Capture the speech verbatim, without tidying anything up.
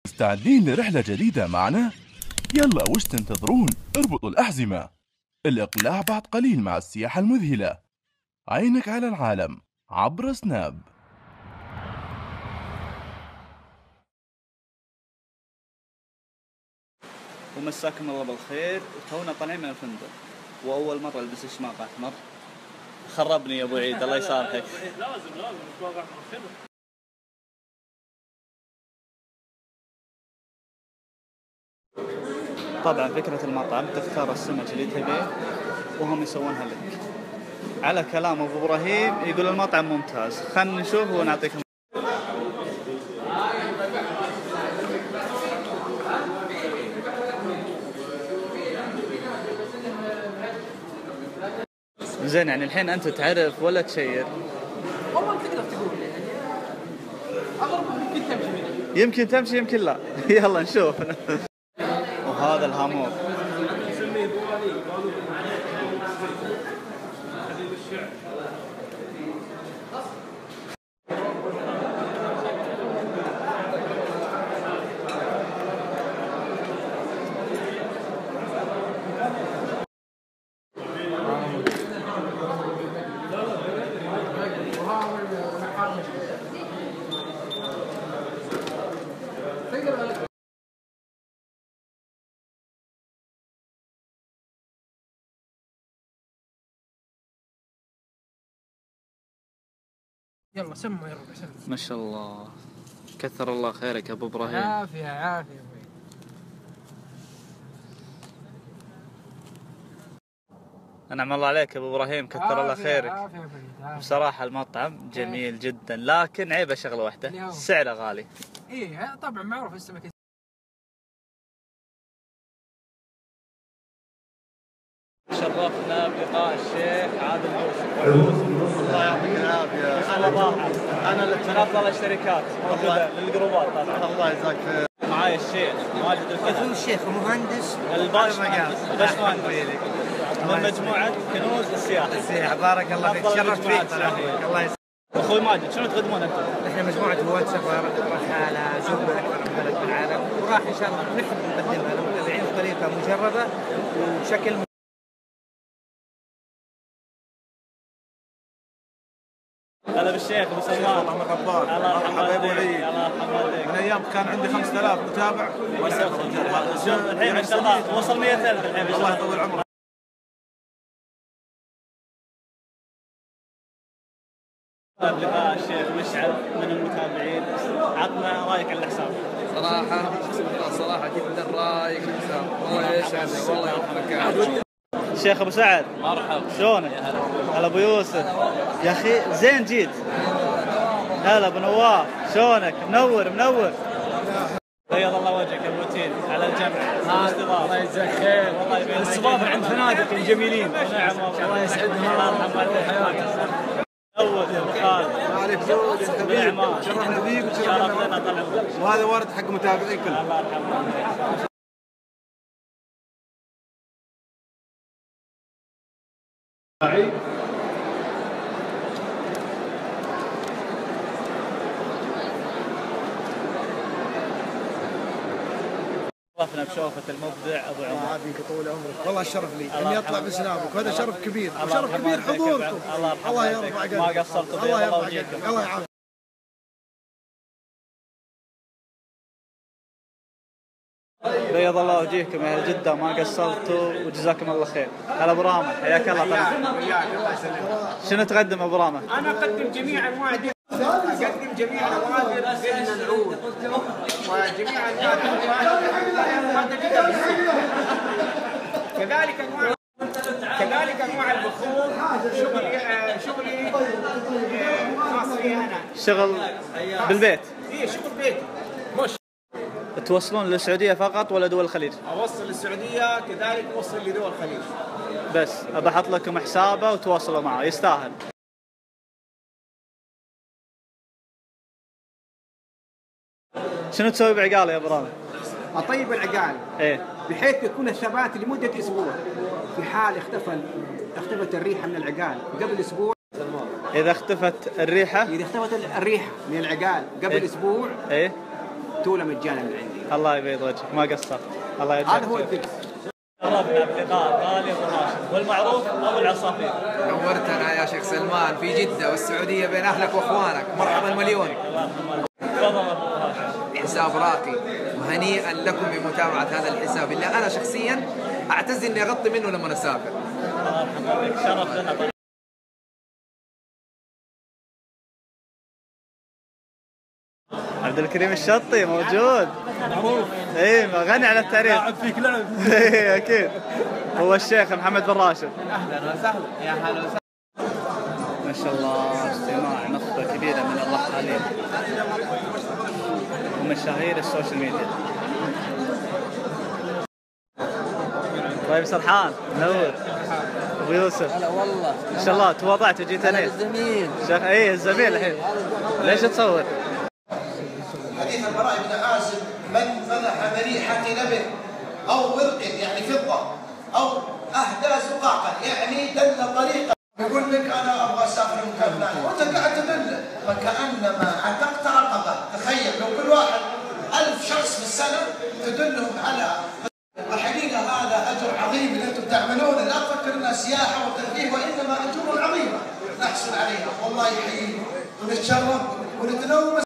مستعدين لرحلة جديدة معنا؟ يلا وش تنتظرون؟ اربطوا الأحزمة. الإقلاع بعد قليل مع السياحة المذهلة. عينك على العالم عبر سناب. ومساكم الله بالخير. تونا طالعين من الفندق واول مره البس شماغ احمر. خربني يا ابو عيد الله يسامحك. لازم لازم شماغ احمر خير. طبعا فكره المطعم تختار السمك اللي تبيه وهم يسوونها لك. على كلام ابو ابراهيم يقول المطعم ممتاز. خلينا نشوف ونعطيكم. زين يعني الحين انت تعرف ولا تشير؟ والله تقدر تقول يعني اغلب يمكن تمشي يمكن تمشي يمكن لا. يلا نشوف. وهذا الهامور. يلا سموا يا ربع سموا. ما شاء الله كثر الله خيرك يا ابو ابراهيم. عافية عافية ابوي. انعم الله عليك يا ابو ابراهيم كثر الله خيرك. عافية يا ابوي. بصراحة المطعم جميل جدا لكن عيبه شغلة واحدة سعره غالي. ايه طبعا معروف السمك. شرفنا بلقاء الشيخ عادل يوسف. الله يعطيك العافية. يسعد الله. أنا اللي من أفضل الشركات موجودة للجروبات طبعا. الله يجزاك خير. معاي الشيخ ماجد الفهد. الشيخ مهندس الباشمهندس باشمهندس من مجموعة كنوز السياحة. السياحة بارك الله فيك. تشرفت فيك الله يسعدك. أخوي ماجد شنو تقدمون أنتم؟ احنا مجموعة هواة سفر رحالة زرنا أكثر من بلد بالعالم وراح إن شاء الله نحب نقدمها للمتابعين بطريقة مجربة وبشكل هلا بالشيخ ابو سلمان. الله مغبار. الله مرحبا يا ابو عيد. الله يحفظك. من ايام كان عندي خمسة آلاف متابع. الحين ما شاء الله وصل مئة ألف الحين. الله يطول عمرك. لقاء الشيخ مشعل من المتابعين. عطنا رايك على الحساب. صراحة صراحة جدا رايق الحساب. الله يسعدك والله يوفقك. الشيخ ابو سعد مرحبا شلونك؟ هلا ابو يوسف يا اخي زين جيت. هلا ابو نواف شلونك؟ منور منور. بيض الله وجهك يا ابو تين على الجمع. الله يجزاك خير. والله يبارك الاستضافة عند فنادق الجميلين. نعم الله يسعدهم. الله يرحم والديك. منور يا ابو خالد. عليك زود يا حبيبي. شرفنا فيك وشرفنا. وهذا وارد حق متابعين كلهم. الله يرحمه. شرفنا بشوفة المبدع ابو عمر. يعافيك طول عمرك. والله الشرف لي اني اطلع بسنابك وهذا شرف كبير. الله شرف كبير يرحم حضوركم. الله يرحم الله والديك. يرفع قدرك. ما قصرتوا. الله يرفع الله قدرك. وجهكم. الله يعافيك. بيض الله وجهكم يا اهل جده ما قصرتوا وجزاكم الله خير. هلا ابو رامه حياك الله. طبعا شنو تقدم ابو رامه؟ أنا أقدم جميع أنواع أقدم جميع النوادر بين العود وجميع أنواع كذلك أنواع كذلك أنواع البخور. شغلي شغلي خاص فيه أنا. شغل بالبيت. إيه شغل بيتي مش توصلون للسعوديه فقط ولا دول الخليج؟ أوصل للسعودية كذلك أوصل لدول الخليج. بس ابى احط لكم حسابه وتواصلوا معه يستاهل. شنو تسوي بعقاله يا ابو رامي؟ أطيب العقال ايه بحيث يكون الثبات لمدة أسبوع. في حال اختفى اختفت الريحة من العقال قبل أسبوع إذا اختفت الريحة إذا اختفت الريحة من العقال قبل إيه؟ أسبوع إيه؟ تولى مجانا من عندي. الله يبيض وجهك، ما قصرت. الله يجزاك هذا هو خير. الدرس. شرفنا بلقاء غالي ابو راشد والمعروف ابو العصافير. نورتنا يا شيخ سلمان في جدة والسعودية بين أهلك وأخوانك، مرحبا مليون. تفضل ابو راشد. حساب راقي وهنيئا لكم بمتابعة هذا الحساب اللي أنا شخصيا أعتز إني أغطي منه لما أسافر. الله يرحم والديك، شرف لنا. عبد الكريم الشطي موجود. معروف. اي غني عن التعريف. لاعب فيك لعب. اي اكيد. هو الشيخ محمد بن راشد. اهلا وسهلا يا هلا وسهلا. ما شاء الله اجتماع نخبة كبيرة من الرحالين ومشاهير السوشيال ميديا. طيب سرحان منور. ابو يوسف. هلا والله. ان شاء الله تواضعت وجيت هنا. الزميل. شيخ اي الزميل الحين. ليش تصور؟ حديث البراء بن عازب: من فلح بريحة لبن أو ورق يعني فضة أو أهدى زقاقا يعني دل طريقا، يقول لك أنا أبغى أسافر مكان فلاني وأنت قاعد تدل، فكأنما عتقت رقبة. تخيل لو كل واحد ألف شخص في السنة تدلهم على الحقيقة، هذا أجر عظيم اللي أنتم تعملونه. لا تفكر أنها سياحة وترفيه، وإنما أجور عظيمة نحصل عليها. والله يحييكم ونتشرف ونتنوم.